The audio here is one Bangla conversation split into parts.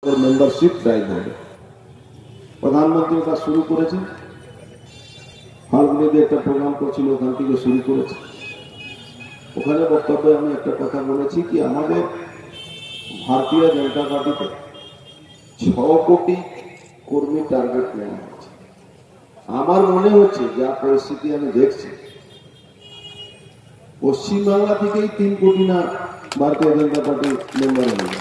মেম্বারশিপ ড্রাইভ হবে। প্রধানমন্ত্রী তা শুরু করেছেন, ফাল্গুনিতে একটা প্রোগ্রাম করছিল, ওখান থেকে শুরু করেছে। ওখানে বক্তব্যে আমি একটা কথা বলেছি কি আমাদের ভারতীয় জনতা পার্টিতে 6 কোটি কর্মী টার্গেট নেওয়া হয়েছে। আমার মনে হচ্ছে যা পরিস্থিতি আমি দেখছি, পশ্চিমবাংলা থেকেই 3 কোটি না ভারতীয় জনতা পার্টি মেম্বার হবে।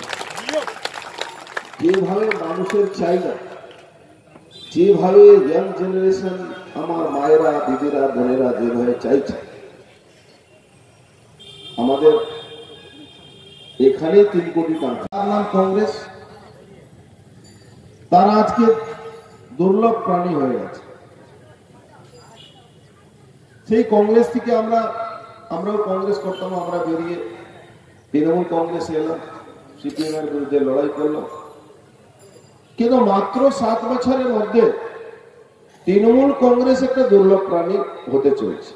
যেভাবে মানুষের চাহিদা, যেভাবে ইয়াং জেনারেশন, আমার মায়েরা, দিদিরা, বোনেরা যেভাবে চাইছে, আমাদের এখানে 3 কোটি টাকা। তার নাম কংগ্রেস, তারা আজকে দুর্লভ প্রাণী হয়ে গেছে। সেই কংগ্রেস থেকে আমরাও কংগ্রেস করতাম, আমরা বেরিয়ে তৃণমূল কংগ্রেসে এলাম, সিপিএম এর বিরুদ্ধে লড়াই করলাম। কিন্তু মাত্র 7 বছরের মধ্যে তৃণমূল কংগ্রেস একটা দুর্লভ প্রাণী হতে চলেছে।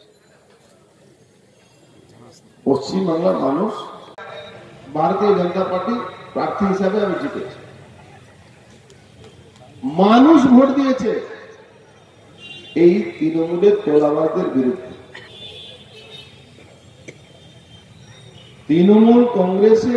পশ্চিমবাংলার মানুষ ভারতীয় জনতা পার্টি প্রার্থী হিসাবে আমি জিতেছি। মানুষ ভোট দিয়েছে এই তৃণমূলের তোলাবাজদের বিরুদ্ধে। তৃণমূল কংগ্রেসে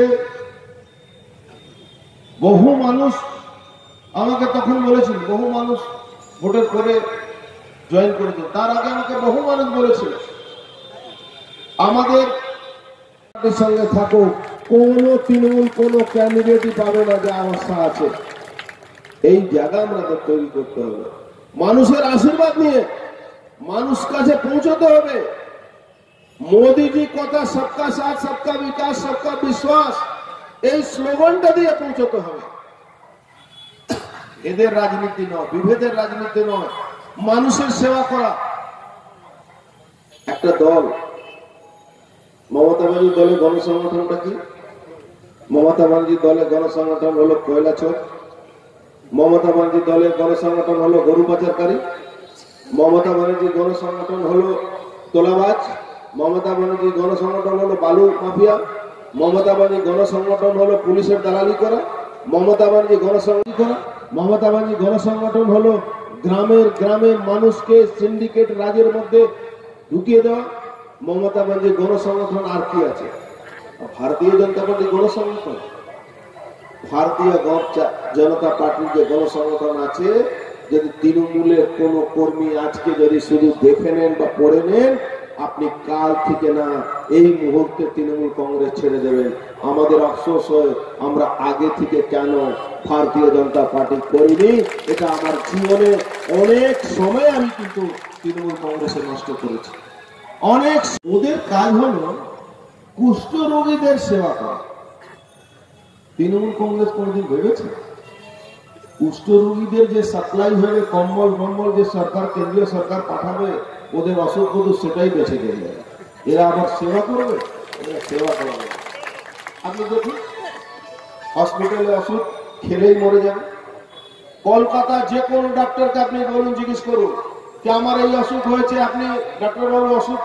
বহু মানুষ আমাকে তখন বলেছিল, বহু মানুষ ভোটের পরে জয়েন করেছে। তার আগে আমাকে বহু মানুষ বলেছিল আমাদের সঙ্গে থাকো, কোন তৃণমূল কোন ক্যান্ডিডেটই পাবে না যে অবস্থা আছে। এই জায়গা আমাদের তৈরি করতে হবে, মানুষের আশীর্বাদ নিয়ে মানুষ কাছে পৌঁছতে হবে। মোদীজি কথা সবকা সাথ, সবকা বিকাশ, সবকা বিশ্বাস, এই স্লোগানটা দিয়ে পৌঁছতে হবে। এদের রাজনীতি নয়, বিভেদের রাজনীতি নয়, মানুষের সেবা করা। একটা দল, মমতা ব্যানার্জির দলের গণসংগঠনটা কি? মমতা ব্যানার্জির দলের গণসংগঠন হলো কয়লা চোর, মমতা ব্যানার্জির দলের গণসংগঠন হলো গরু পাচারকারী, মমতা ব্যানার্জির গণসংগঠন হলো তোলাবাজ, মমতা ব্যানার্জির গণসংগঠন হলো বালু মাফিয়া, মমতা ব্যানার্জির গণসংগঠন হলো পুলিশের দালালি করা, মমতা ব্যানার্জির গণসংগঠন করা, মমতা ব্যানার্জির গণসংগঠন হলো গ্রামের গ্রামে মানুষকে সিন্ডিকেট রাজের মধ্যে ঢুকিয়ে দেওয়া। মমতা ব্যানার্জির গণসংগঠন আর কি আছে? ভারতীয় জনতা পার্টির গণসংগঠন। ভারতীয় জনতা পার্টির যে গণসংগঠন আছে, যদি তৃণমূলের কোন কর্মী আজকে যদি শুধু দেখে নেন বা পড়ে নেন, আপনি কাল থেকে না এই মুহূর্তে তৃণমূল কংগ্রেস ছেড়ে দেবেন। আমাদের আফসোস হয় আমরা আগে থেকে কেন ভারতীয় জনতা পার্টি করিনি। এটা আমার জীবনে অনেক সময় আমি কিন্তু তৃণমূল কংগ্রেসে নষ্ট করেছি। অনেক ওদের কাজ হলো কুষ্ঠ রোগীদের সেবা করা। তৃণমূল কংগ্রেস কোনদিন ভেবেছে কুষ্ঠ রোগীদের যে সাপ্লাই হবে, কম্বল টম্বল যে সরকার, কেন্দ্রীয় সরকার পাঠাবে ওদের অসুখ বোধ, সেটাই বেঁচে গেলে এরা আবার সেবা করবে? এরা সেবা করবে। আপনি দেখুন হসপিটালে ওষুধ খেলেই মরে যাবে। কলকাতা যে কোনো ডাক্তারকে আপনি বলুন, জিজ্ঞেস করুন যে আমার এই অসুখ হয়েছে, আপনি ডাক্তারবাবু ওষুধ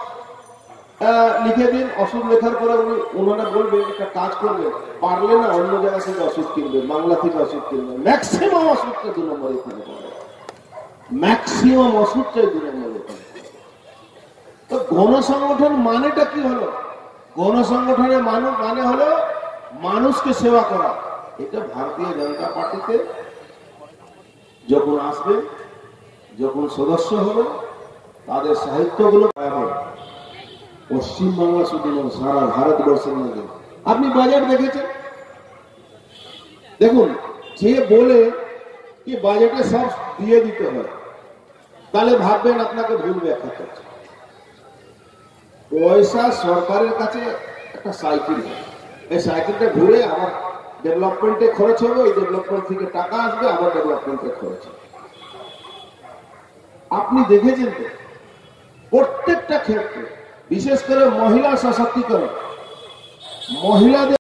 লিখে দিন। ওষুধ লেখার পরে ওনারা বলবে একটা কাজ করবে, পারলে না অন্য জায়গা থেকে ওষুধ কিনবে, বাংলা থেকে ওষুধ কিনবে। ম্যাক্সিমাম ওষুধটা 2 নম্বরে কিনে পাবে, ম্যাক্সিমাম ওষুধটাই 2 নম্বরে কিনে। তো গণসংগঠন মানেটা কি হলো? গণসংগঠনের মানে হলো মানুষকে সেবা করা। এটা ভারতীয় জনতা পার্টিতে যখন আসবে, যখন সদস্য হবে, তাদের সাহিত্যগুলো পাবে। পশ্চিমবাংলা শুধু নয়, সারা ভারতবর্ষের মধ্যে। আপনি বাজেট দেখেছেন? দেখুন, যে বলে কি বাজেটে সব দিয়ে দিতে হয়, তাহলে ভাববেন আপনাকে ভুল ব্যাখ্যা করছে। পয়সা সরকারের কাছে একটা সাইকেল, এই সাইকেলটা ঘুরে আবার ডেভেলপমেন্টে খরচ হবে, ওই ডেভেলপমেন্ট থেকে টাকা আসবে, আবার ডেভেলপমেন্টে খরচ হবে। আপনি দেখেছেন তো প্রত্যেকটা ক্ষেত্রে, বিশেষ করে মহিলা সশক্তিকরণ, মহিলাদের